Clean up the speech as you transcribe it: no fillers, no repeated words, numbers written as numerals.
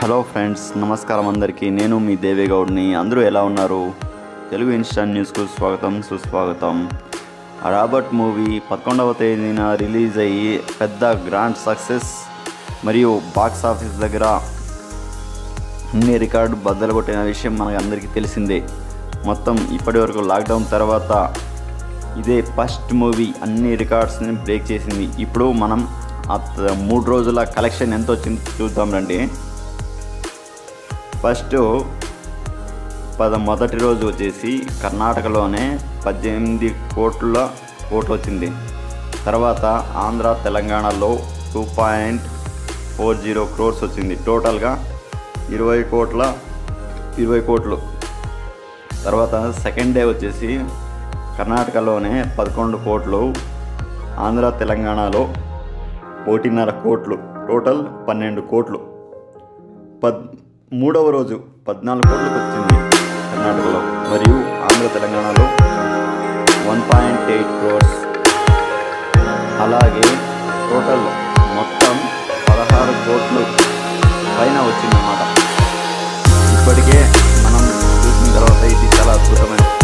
Hello friends, నమస్కారం అందరికీ. నేను మీ దేవేగౌడ్ని. అందరూ ఎలా ఉన్నారు? తెలుగు ఇన్స్టంట్ న్యూస్కు స్వాగతం, సుస్వాగతం. రాబర్ట్ మూవీ 11వ తేదీన రిలీజ్ అయ్యి పెద్ద గ్రాండ్ సక్సెస్ మరియు బాక్స్ ఆఫీస్ దగ్గర అన్ని రికార్డు బద్దలు కొట్టిన విషయం మనకు అందరికీ తెలిసిందే. మొత్తం ఇప్పటి వరకు లాక్డౌన్ తర్వాత ఇదే ఫస్ట్ మూవీ అన్ని రికార్డ్స్ని బ్రేక్ చేసింది. ఇప్పుడు మనం 3 రోజుల కలెక్షన్ ఎంత వచ్చింది చూద్దాం రండి. ఫస్ట్ మొదటి రోజు వచ్చేసి కర్ణాటకలోనే 18 కోట్ల వచ్చింది. తర్వాత ఆంధ్ర, తెలంగాణలో 2.40 crores వచ్చింది. టోటల్గా 20 కోట్లు. తర్వాత సెకండ్ డే వచ్చేసి కర్ణాటకలోనే 11 కోట్లు, ఆంధ్ర, తెలంగాణలో 1.5 కోట్లు, టోటల్ 12 కోట్లు. మూడవ రోజు 14 కోట్లకు వచ్చింది కర్ణాటకలో, మరియు ఆంధ్ర, తెలంగాణలో 1.8 crores. అలాగే టోటల్ మొత్తం 16 కోట్లు పైన వచ్చిందన్నమాట. ఇప్పటికే మనం చూసిన తర్వాత ఇది చాలా అద్భుతమైన